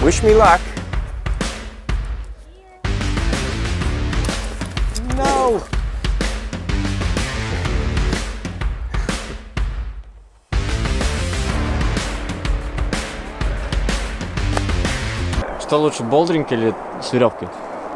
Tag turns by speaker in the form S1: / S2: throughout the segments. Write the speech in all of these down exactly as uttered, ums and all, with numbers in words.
S1: Wish me luck. No.
S2: Что лучше, болдеринг или с веревкой?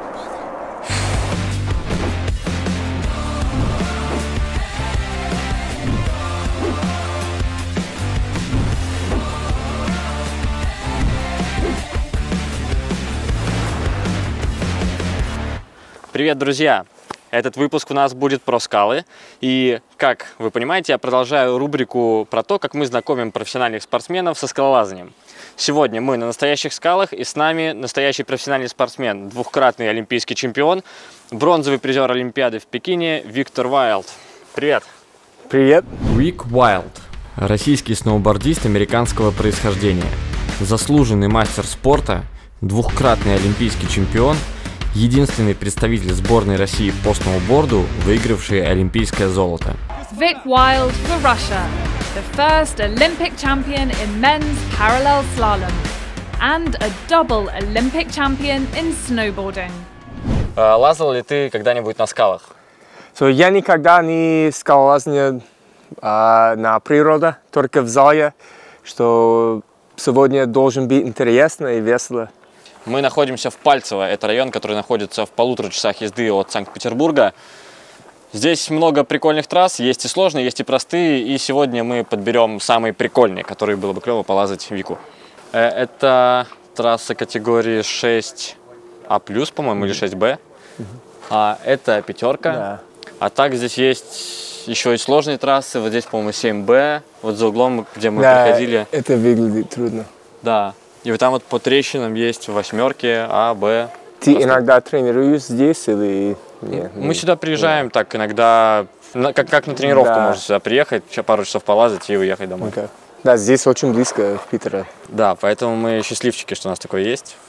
S2: Привет, друзья! Этот выпуск у нас будет про скалы. И, как вы понимаете, я продолжаю рубрику про то, как мы знакомим профессиональных спортсменов со скалолазанием. Сегодня мы на настоящих скалах, и с нами настоящий профессиональный спортсмен, двукратный олимпийский чемпион, бронзовый призер Олимпиады в Пекине Виктор Уайлд. Привет!
S1: Привет!
S2: Рик Уайлд – российский сноубордист американского происхождения, заслуженный мастер спорта, двукратный олимпийский чемпион, единственный представитель сборной России по сноуборду, выигравший олимпийское золото.
S3: Vic Wild for Russia, the first Olympic champion in men's parallel slalom and a double Olympic champion in snowboarding.
S2: Лазал ли ты когда-нибудь на скалах?
S1: So, я никогда не скалолазил а, на природе, только в зале, что сегодня должен быть интересно и весело.
S2: Мы находимся в Пальцево, это район, который находится в полутора часах езды от Санкт-Петербурга. Здесь много прикольных трасс, есть и сложные, есть и простые, и сегодня мы подберем самые прикольные, которые было бы клево полазать Вику. Это трасса категории шесть А плюс, по-моему, или шесть Б, а это пятерка,
S1: Да.
S2: А так здесь есть еще и сложные трассы, вот здесь, по-моему, семь Б, вот за углом, где мы
S1: Да,
S2: приходили.
S1: это выглядит трудно.
S2: Да. И вот там вот по трещинам есть восьмерки, А, Б.
S1: Ты
S2: Просто...
S1: иногда тренируешь здесь или нет?
S2: Мы сюда приезжаем нет. так иногда, как, как на тренировку да. можно сюда приехать, пару часов полазать и уехать домой.
S1: Okay. Да, здесь очень близко в Питере.
S2: Да, поэтому мы счастливчики, что у нас такое есть.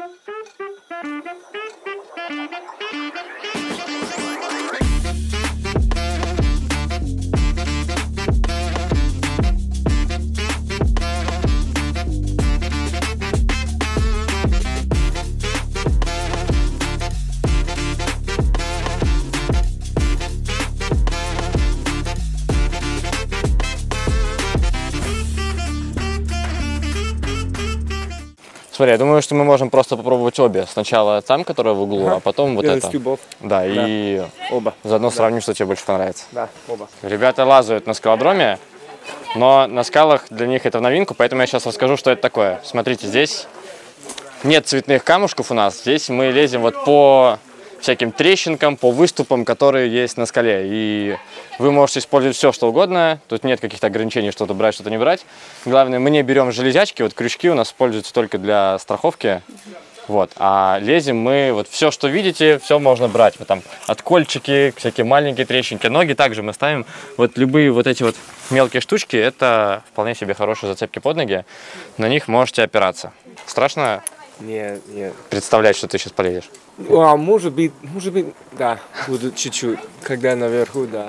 S2: Смотри, я думаю, что мы можем просто попробовать обе. Сначала там, которая в углу, ага. а потом вот это.
S1: Любовь.
S2: Да,
S1: да,
S2: и
S1: оба.
S2: Заодно
S1: да.
S2: сравним, что тебе больше понравится.
S1: Да, оба.
S2: Ребята лазают на скалодроме, но на скалах для них это в новинку, поэтому я сейчас расскажу, что это такое. Смотрите, здесь нет цветных камушков у нас, здесь мы лезем вот по всяким трещинкам, по выступам, которые есть на скале. И вы можете использовать все, что угодно. Тут нет каких-то ограничений, что-то брать, что-то не брать. Главное, мы не берем железячки. Вот крючки у нас используются только для страховки. Вот. А лезем мы, вот все, что видите, все можно брать. Вот там откольчики, всякие маленькие трещинки. Ноги также мы ставим. Вот любые вот эти вот мелкие штучки, это вполне себе хорошие зацепки под ноги. На них можете опираться. Страшно?
S1: Нет, нет.
S2: Представлять, что ты сейчас полезешь?
S1: А, может быть, может быть, да, буду чуть-чуть, когда наверху, да.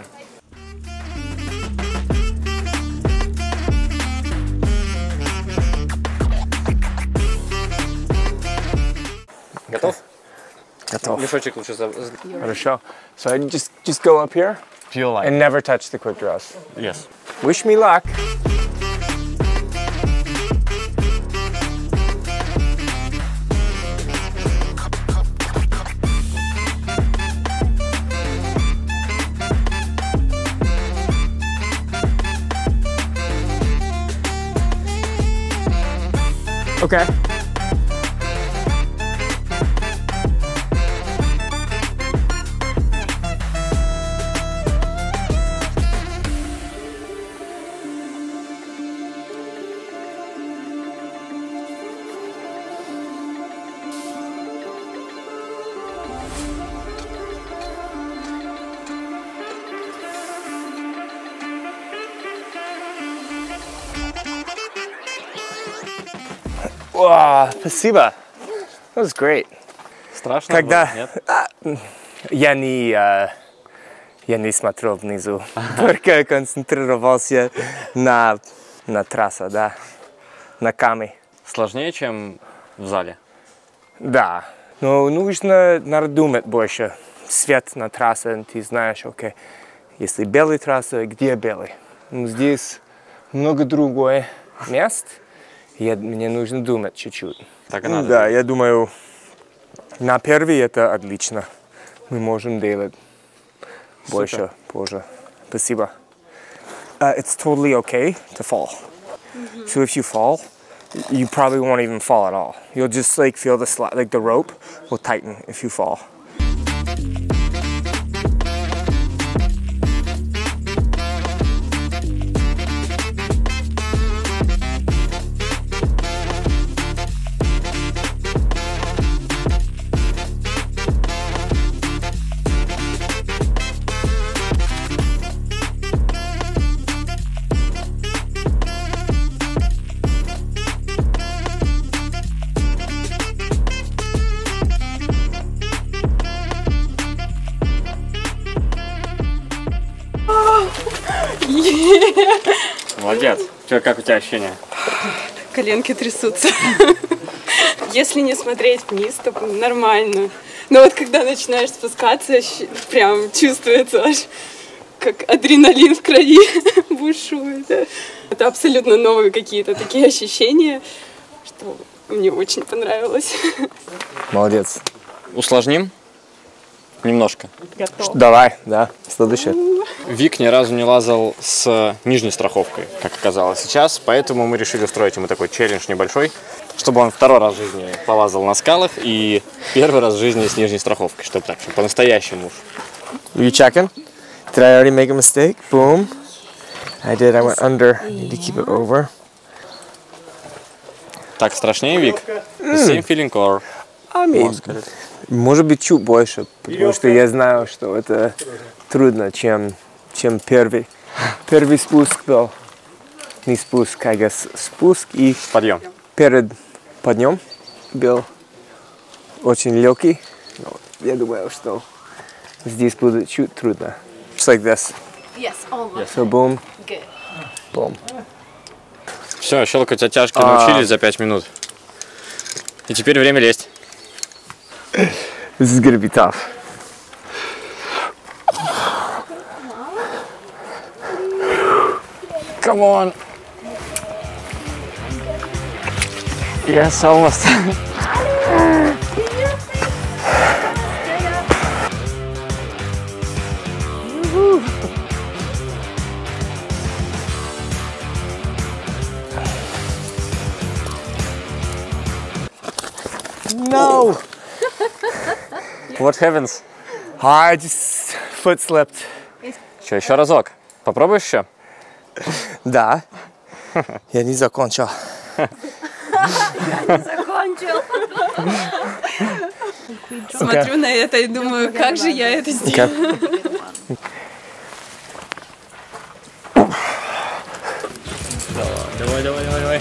S2: Готов?
S1: Готов.
S2: Мешочек лучше за...
S1: Хорошо. So I just, just go up here
S2: Feel like.
S1: and never touch the quick draws.
S2: Yes.
S1: Wish me luck. Okay. Wow, спасибо. That was great.
S2: Страшно?
S1: Когда
S2: Нет?
S1: я не, uh, я не смотрел внизу, только концентрировался на, на трассе, да, на камне.
S2: Сложнее, чем в зале.
S1: Да, но нужно надо думать больше. Свет на трассе, ты знаешь, окей, если белая трасса, где белый? Ну, здесь много другое мест, и мне нужно думать чуть-чуть.
S2: Так и надо.
S1: Да, я думаю, на первый это отлично. Мы можем делать больше позже. Спасибо. Uh, it's totally okay to fall. Mm-hmm. So if you fall, you probably won't even fall at all. You'll just like feel the slide, like the rope will tighten if you fall.
S2: Молодец. Че, как у тебя ощущения?
S4: Коленки трясутся. Если не смотреть вниз, то нормально. Но вот когда начинаешь спускаться, прям чувствуется аж, как адреналин в крови бушует. Это абсолютно новые какие-то такие ощущения, что мне очень понравилось.
S1: Молодец.
S2: Усложним? Немножко.
S4: Готов.
S1: Давай, да, следующее.
S2: Вик ни разу не лазал с нижней страховкой, как оказалось сейчас, поэтому мы решили устроить ему такой челлендж небольшой, чтобы он второй раз в жизни полазал на скалах и первый раз в жизни с нижней страховкой, чтобы так, чтобы по-настоящему уж.
S1: Are you checking? Did I already make a mistake? Boom. I did, I went under. I need to keep it over.
S2: Так страшнее, Вик? The same feeling or...
S1: I mean, может быть, чуть больше, потому что я знаю, что это трудно, чем, чем первый. Первый спуск был, не спуск, I guess, спуск и
S2: Подъем.
S1: перед подъем был очень легкий. Но я думаю, что здесь будет чуть трудно. Just like this.
S5: Yes, almost.
S1: So boom,
S5: Good.
S1: boom.
S2: Все, щелкать оттяжки научились за пять минут. И теперь время лезть.
S1: This is gonna be tough.
S2: Come on. Yes, almost.
S1: No!
S2: What happens?
S1: I just foot slipped.
S2: Что, еще разок? Попробуешь еще?
S1: Да. Я не закончил.
S5: Закончил.
S4: Смотрю на это и думаю, как же я это сделаю.
S2: Давай, давай, давай, давай.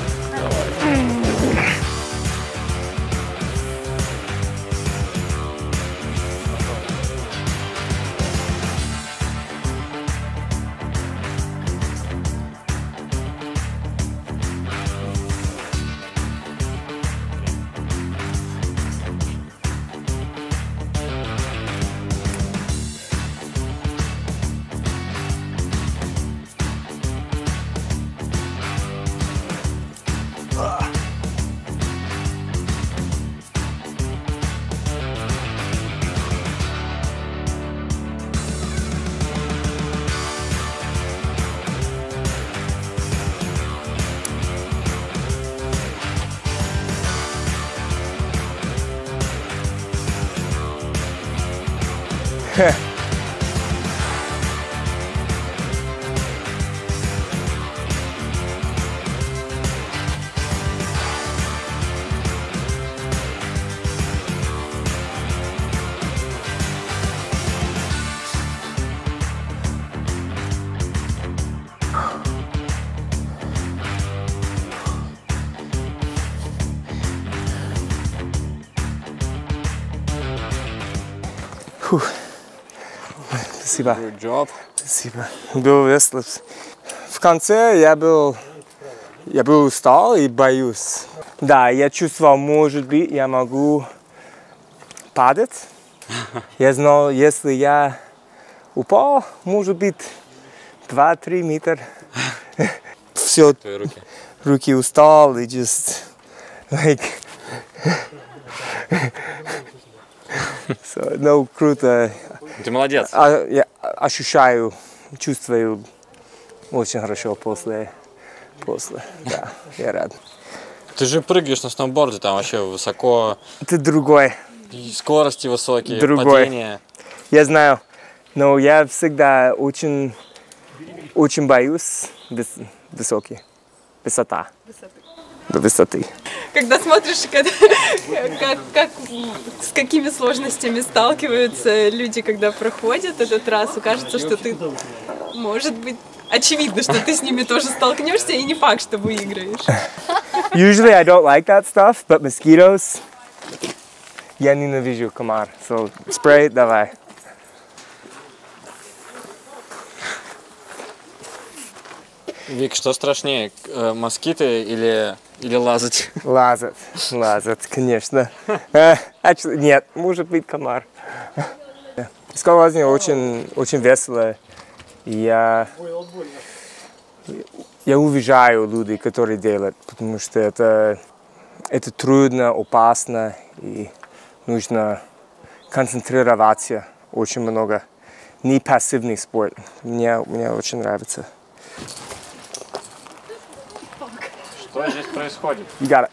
S1: Фух. Спасибо.
S2: Good job.
S1: Спасибо. Был весело. В конце я был я был устал и боюсь. Да, я чувствовал, может быть, я могу падать. Я знал, если я упал, может быть, два-три метра. Все,
S2: руки.
S1: руки устал и just like. So, ну, круто.
S2: Ты молодец.
S1: А, я ощущаю, чувствую очень хорошо после, после, да, я рад.
S2: Ты же прыгаешь на сноуборде, там вообще высоко,
S1: Это другой,
S2: и скорости высокие,
S1: Другой.
S2: падения.
S1: я знаю, но я всегда очень, очень боюсь выс, высокий, высота, до высоты.
S4: Когда смотришь, когда, как, как, с какими сложностями сталкиваются люди, когда проходят эту трассу, кажется, что ты, может быть, очевидно, что ты с ними тоже столкнешься, и не факт, что выиграешь.
S1: Usually I don't like that stuff, but mosquitoes, я ненавижу комар, so spray, давай.
S2: Вик, что страшнее, э, москиты или, или лазать?
S1: Лазать, лазать, конечно. Uh, actually, нет, может быть комар. Скалолазание очень, очень весело. Я, я уважаю людей, которые делают, потому что это, это трудно, опасно и нужно концентрироваться очень много. Не пассивный спорт. Мне, мне очень нравится.
S2: Что здесь происходит?
S1: You got it.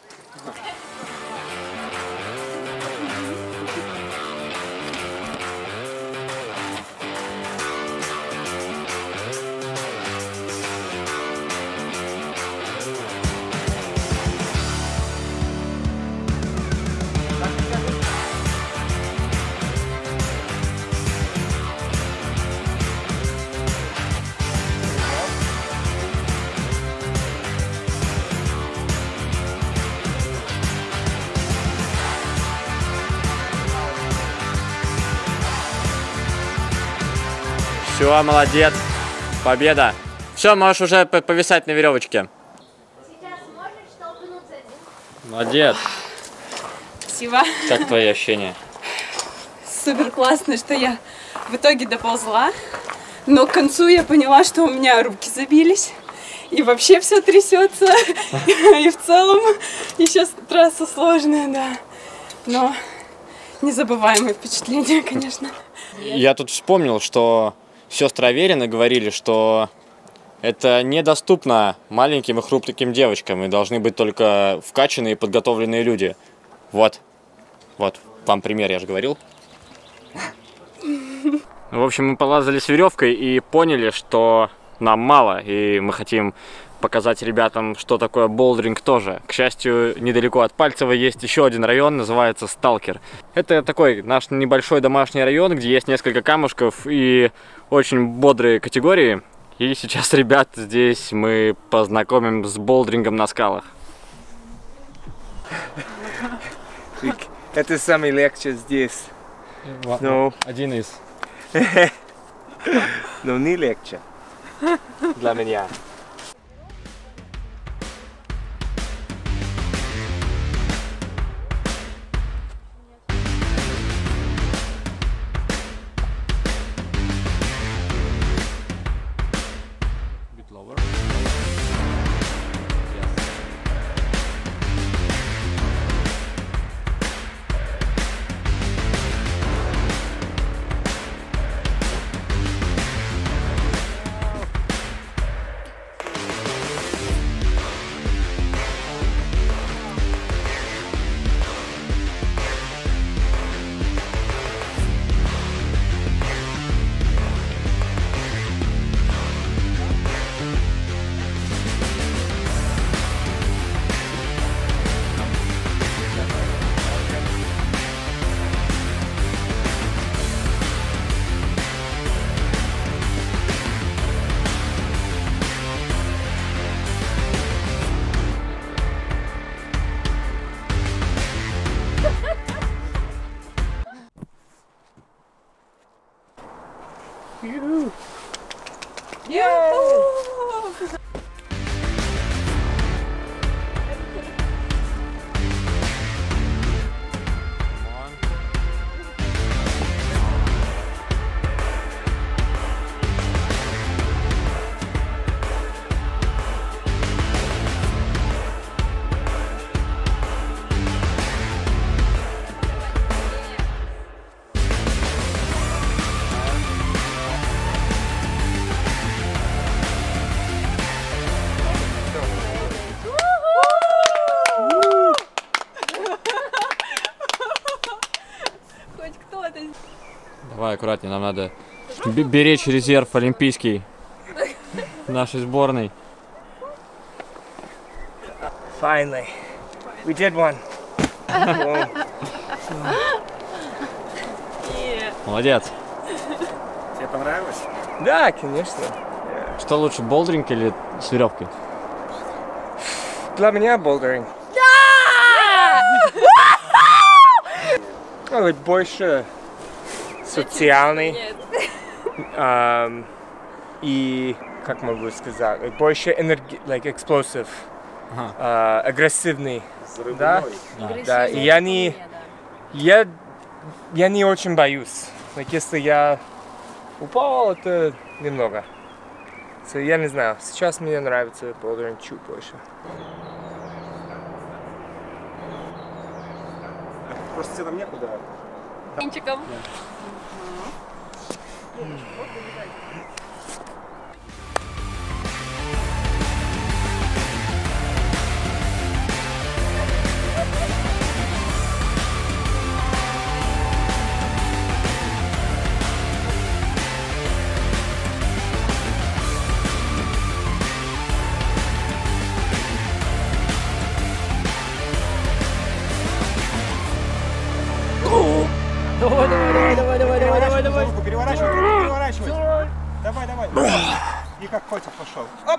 S2: Все, молодец. Победа. Все, можешь уже повисать на веревочке.
S5: Сейчас можешь столкнуться.
S2: Молодец.
S4: Спасибо.
S2: Как твои ощущения?
S4: Супер классно, что я в итоге доползла, но к концу я поняла, что у меня руки забились, и вообще все трясется, и в целом еще трасса сложная, да. Но незабываемое впечатление, конечно.
S2: Я тут вспомнил, что сестры Аверины говорили, что это недоступно маленьким и хрупким девочкам, и должны быть только вкачанные и подготовленные люди. Вот. Вот, вам пример, я же говорил. В общем, мы полазали с веревкой и поняли, что нам мало, и мы хотим показать ребятам, что такое болдеринг тоже. К счастью, недалеко от Пальцева есть еще один район, называется Сталкер. Это такой наш небольшой домашний район, где есть несколько камушков и очень бодрые категории. И сейчас ребят здесь мы познакомим с болдерингом на скалах.
S1: Это самый легче здесь. Но,
S2: Один из.
S1: но не легче для меня.
S2: аккуратнее, нам надо беречь резерв олимпийский нашей сборной.
S1: Finally, we did one.
S2: Молодец.
S1: Тебе понравилось? Да, конечно.
S2: Что лучше, болдеринг или с веревкой?
S1: Для меня болдеринг. Ну, больше социальный. Um, и, как могу сказать, like, больше энергии, like explosive,
S2: Ага.
S1: uh, агрессивный. Да? Да, и я не, я, я не очень боюсь. Like, если я упал, это немного. So, я не знаю, сейчас мне нравится болдеринг чуть больше.
S6: Просто тебе там некуда.
S4: Венчиком.
S6: Давай, давай, давай, давай, давай, давай, давай. Руку переворачивай, руку переворачивай. Давай, давай. И как котик пошел. Оп.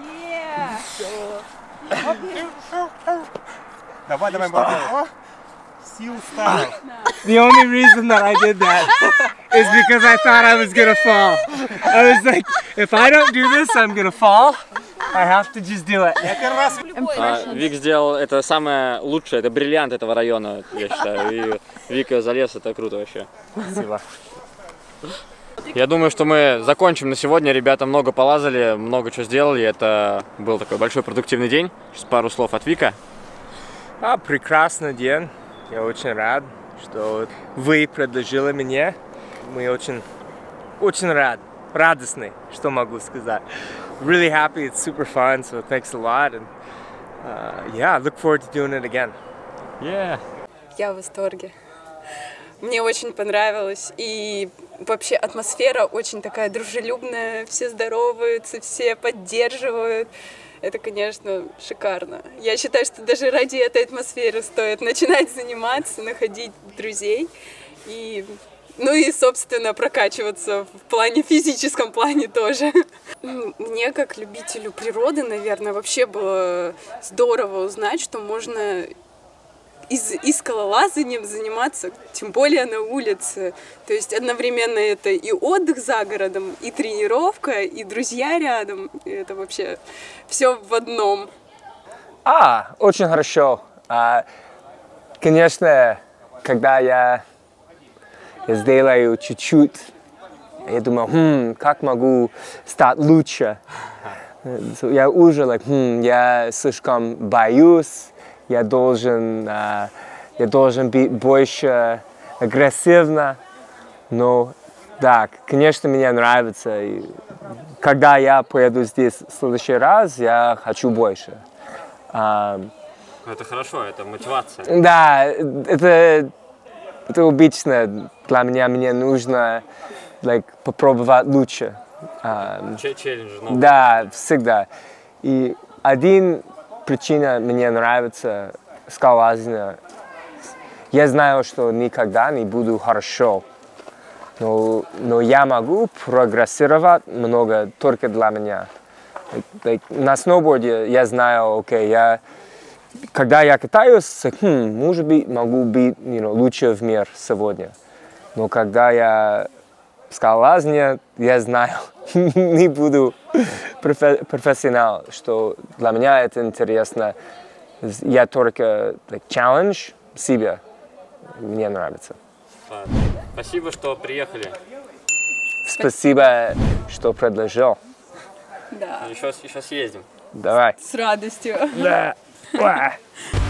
S6: Давай, давай, молодец. О, сил ставил.
S1: The only reason that I did that is because I thought I was gonna fall. I was like, if I don't do this, I'm gonna fall. I have to just do it.
S6: Я первый раз.
S2: А, Вик сделал это самое лучшее, это бриллиант этого района, я считаю. И Вика залез, это круто вообще.
S1: Спасибо.
S2: Я думаю, что мы закончим на сегодня. Ребята много полазали, много чего сделали. Это был такой большой продуктивный день. Сейчас пару слов от Вика.
S1: А, прекрасный день. Я очень рад, что вы предложили мне. Мы очень, очень рад, радостны, что могу сказать. Really happy, it's super fun, so thanks a lot. And uh, yeah, I look forward to doing it again.
S2: Yeah.
S4: Я в восторге. Мне очень понравилось. И вообще атмосфера очень такая дружелюбная. Все здороваются, все поддерживают. Это, конечно, шикарно. Я считаю, что даже ради этой атмосферы стоит начинать заниматься, находить друзей. И, ну и, собственно, прокачиваться в плане, физическом плане тоже. Мне, как любителю природы, наверное, вообще было здорово узнать, что можно и, и скалолазанием заниматься, тем более на улице. То есть одновременно это и отдых за городом, и тренировка, и друзья рядом. И это вообще все в одном.
S1: А, очень хорошо. А, конечно, когда я, я сделаю чуть-чуть, я думаю, хм, как могу стать лучше. So, я уже, like, хм, я слишком боюсь. Я должен, uh, я должен быть больше агрессивно, но да, конечно, мне нравится. И когда я поеду здесь в следующий раз, я хочу больше. Um,
S2: Это хорошо, это мотивация.
S1: да, это, это обычно для меня, мне нужно like, попробовать лучше. Um,
S2: Челлендж новый.
S1: да, всегда. И один причина мне нравится скалолазание. Я знаю, что никогда не буду хорошо, но, но я могу прогрессировать много только для меня. Like, like, на сноуборде я знаю, окей, okay, я, когда я катаюсь, хм, может быть, могу быть you know, лучше в мире сегодня. Но когда я скалолазание, я знаю, не буду профессионал, что для меня это интересно. Я только like, challenge себя. Мне нравится.
S2: Спасибо, что приехали.
S1: Спасибо, что предложил.
S4: Да.
S2: Еще, еще съездим.
S1: Давай.
S4: С радостью.
S1: Да.